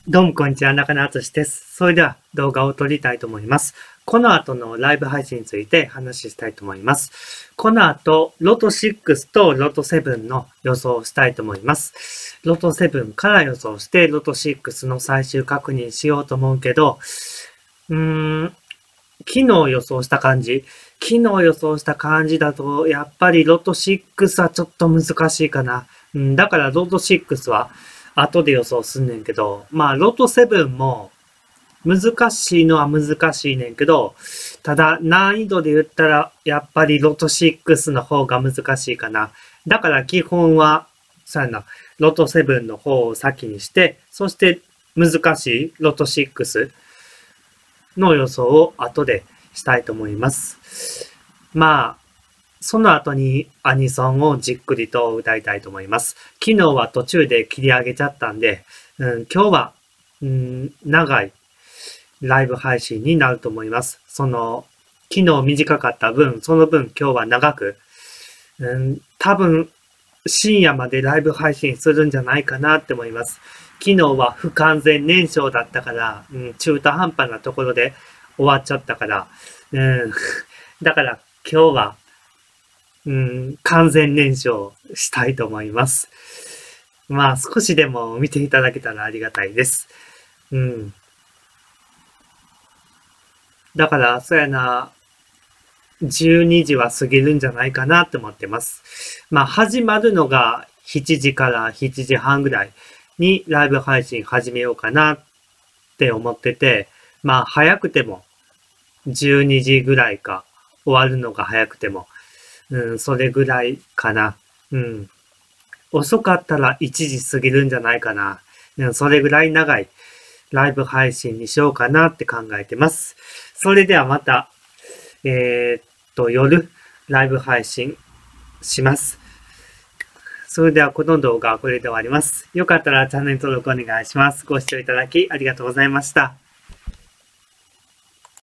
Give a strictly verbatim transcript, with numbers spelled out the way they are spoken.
どうもこんにちは、中野敦です。それでは動画を撮りたいと思います。この後のライブ配信について話したいと思います。この後、ロトろくとロトななの予想をしたいと思います。ロトななから予想してロトろくの最終確認しようと思うけど、うーん、昨日予想した感じ。昨日予想した感じだと、やっぱりロトろくはちょっと難しいかな。うん、だからロトろくは後で予想すんねんけど、まあロトななも難しいのは難しいねんけど、ただ難易度で言ったらやっぱりロトろくの方が難しいかな。だから基本は、そうやな、ロトななの方を先にして、そして難しいロトろくの予想を後でしたいと思います。まあ、その後にアニソンをじっくりと歌いたいと思います。昨日は途中で切り上げちゃったんで、うん、今日は、うん、長いライブ配信になると思います。その、昨日短かった分、その分今日は長く、うん、多分深夜までライブ配信するんじゃないかなって思います。昨日は不完全燃焼だったから、うん、中途半端なところで終わっちゃったから、うん、だから今日は、うん、完全燃焼したいと思います。まあ少しでも見ていただけたらありがたいです。うん。だから、そうやな、じゅうにじは過ぎるんじゃないかなって思ってます。まあ始まるのがしちじからしちじはんぐらいにライブ配信始めようかなって思ってて、まあ早くてもじゅうにじぐらいか、終わるのが早くても、うん、それぐらいかな。うん。遅かったらいちじ過ぎるんじゃないかな。うん、それぐらい長いライブ配信にしようかなって考えてます。それではまた、えー、っと、夜、ライブ配信します。それではこの動画はこれで終わります。よかったらチャンネル登録お願いします。ご視聴いただきありがとうございました。